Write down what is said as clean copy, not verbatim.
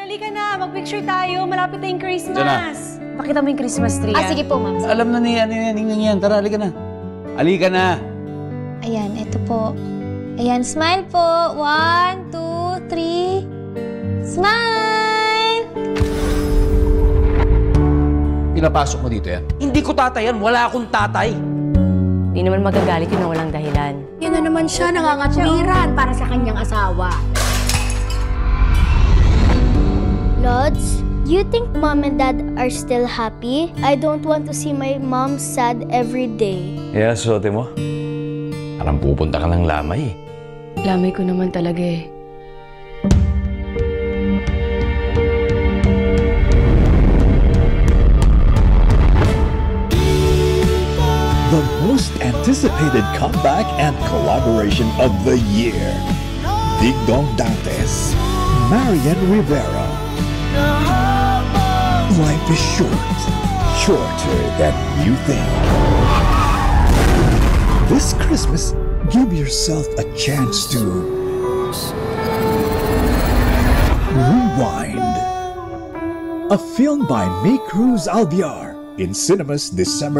halika na. Mag-picture tayo. Malapit na yung Christmas. Pakita mo yung Christmas tree. Sige po, ma'am. Alam na ni Ninang yan. Tara, halika na. Halika na. Ayan, ito po. Ayan, smile po. 1, 2, 3. Smile! Pinapasok mo dito yan. Hindi ko tatay yan. Wala akong tatay. Hindi naman magagalit yun na walang dahilan. Yan na naman siya, nangangatwiran para sa kanyang asawa. Lods, do you think Mom and Dad are still happy? I don't want to see my mom sad every day. Yeah, sote mo. Parang pupunta ka ng lamay eh. Lamay ko naman talaga eh. The most anticipated comeback and collaboration of the year. Digong Dantes, Marian Rivera. Life is short, shorter than you think. This Christmas, give yourself a chance to rewind. A film by May Cruz Albiar in cinemas December